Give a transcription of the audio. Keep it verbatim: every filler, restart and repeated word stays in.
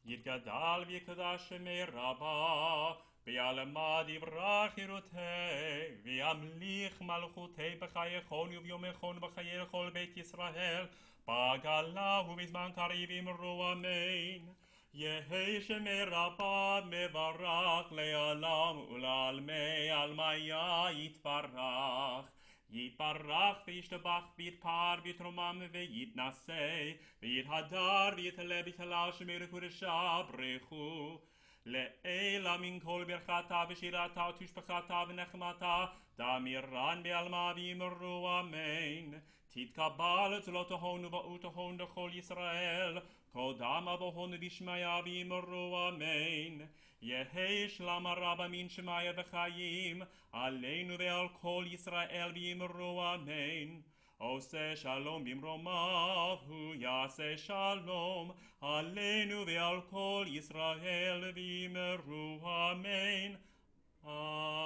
יתגדל ויקדש שמי רבה, וילמד יברח חירותי, וימליך מלכותי בחייכון וביומכון ובחיי כל בית ישראל, בגלה ובזמן קריב אמרו אמן. יהי שמי רבה מברך לעולם ולעלמי עלמיה יתברך. יתברך וישתבח ויתפאר ויתרומם ויתנשא ויתהדר ויתעלה ויתהלל שמי קודשה ברכו לעילה מן כל ברכתה ושירתה ותשבחתה ונחמתה דמירן בעלמה ואמרו אמן. תתקבל צלותהון ובאותהון לכל ישראל, קודם אבוהון בשמיה ואמרו אמן. יהי שלמה רבה מן שמיה וחיים עלינו ועל כל ישראל ואמרו אמן. עושה שלום במרומיו, הוא יעשה שלום עלינו ועל כל ישראל ואמרו אמן.